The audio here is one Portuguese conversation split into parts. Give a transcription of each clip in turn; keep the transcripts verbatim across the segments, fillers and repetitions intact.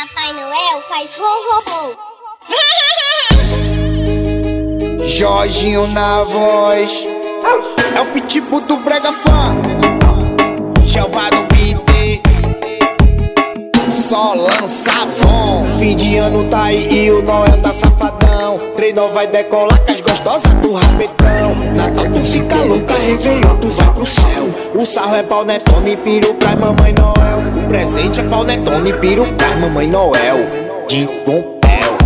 Papai Noel faz ho ho ho. Jorginho na voz, é o pitbull do Brega fã. Jeová no beat, só lança bom. Fim de ano tá aí e o Noel tá safadão. Trenó vai decolar com as gostosas do rapetão. Natal tu fica louca, Réveillon tu vai pro céu. O sarro é pau netone e piru pras mamãe Noel. O presente é pau netone e piru pras mamãe Noel. De Pompéu.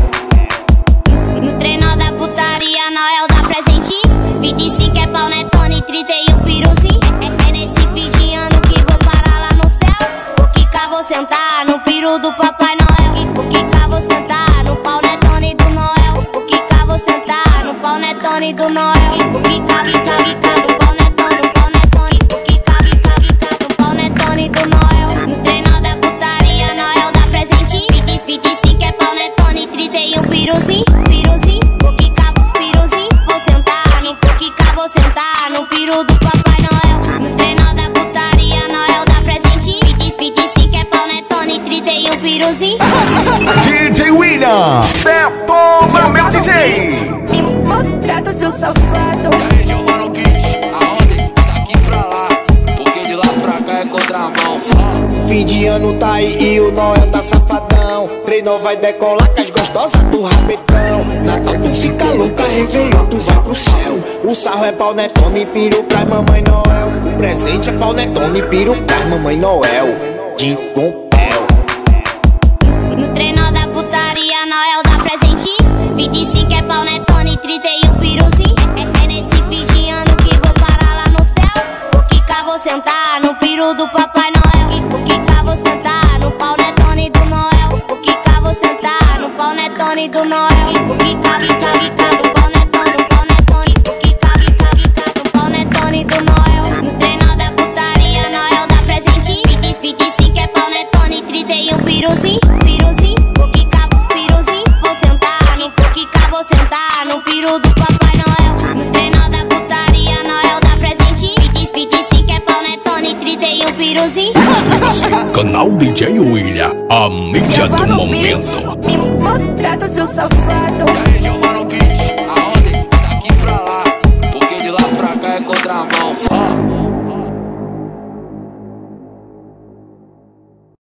No Trenó da Putaria, Noel dá presentinho. vinte e cinco é pau netone, trinta e um piruzinho. É, é nesse fim de ano que vou parar lá no céu. O que cá vou sentar no piru do Papai Noel. O que cá vou sentar no pau netone do Noel. O que cá vou sentar no pau netone do Noel. O que cá, que cá, que cá, no pau netone, no pau netone. O que cá, que cá, que cá, no pau netone do Noel. No Trenó da Putaria, Noel dá presentinho. vinte e cinco é pau netone, trinta e um piruzinho, piruzinho. O que cá, piruzinho, vou sentar no. O que cá, vou sentar no piru do Papai Noel. No Trenó da Putaria, Noel dá presentinho. vinte e cinco é pau netone, trinta e um piruzinho. D J William, detona meu D J. Me maltrata, seu safado. E aí, Jeová no kit, aonde? Daqui pra lá, porque de lá pra cá é contramão. Fim de ano tá aí e o Noel tá safadão. Trenó vai decolar com as gostosas do rapetão. Natal tu fica louca, Réveillon tu vai pro céu. O sarro é pau netone e piru pras mamãe Noel. O presente é pau netone e piru pras mamãe Noel. De Pompéu. No Trenó da Putaria, Noel dá presentinho. vinte e cinco é pau netone, trinta e um piruzinho. É, é nesse fim de ano que vou parar lá no céu. O que cá vou sentar no piru do Papai Noel. O que cá vou sentar no pau netone do Noel. O que cá vou sentar no pau netone do Noel. O que cá, que cá, que cá, no pau netone, no pau netone. O que cá, que cá, que cá, no pau netone do Noel. No Trenó da Putaria, Noel dá presentinho. vinte e cinco é pau netone, trinta e um piruzinho, piruzinho. O que cá, piruzinho, vou sentar no. O que cá, vou sentar no piru do Papai Noel. No Trenó da Putaria, Noel dá presentinho. vinte e cinco é pau netone, trinta e um piruzinho. Inscreva-se, canal D J William, a mídia do momento. Me maltrata, seu safado.